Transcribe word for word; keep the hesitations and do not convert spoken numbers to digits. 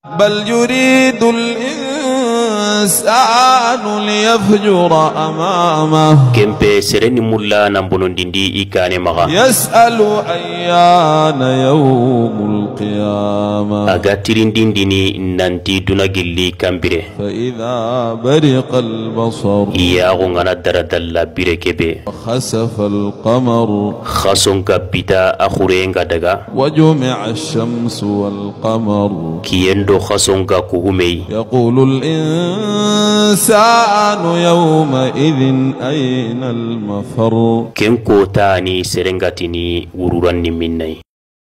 بل يريد الإنسان ليفجر أمامه كمبي سرني مولا نمبونون ديندي إيكاني مغا يسأل أيان يوم القيامة أغاترين دينديني نانتي دونا جلي كامبيري فإذا برق البصر إياغو غانا دردالا بيري كبي خسف القمر خاصون كبيتا أخورين غادغا وجمع الشمس والقمر كيندو خاصون كوهومي يقول الإنسان يومئذ أين المفر كنكو تاني سرنغاتيني وروراني مني